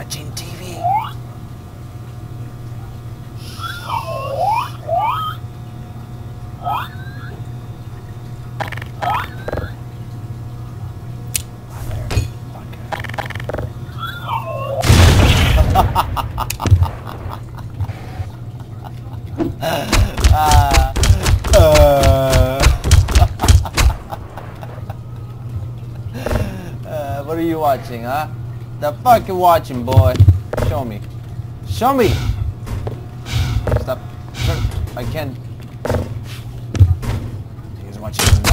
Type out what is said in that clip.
watching TV. What are you watching, huh? The fuck you watching, boy? Show me. Show me! Stop. I can't. He's watching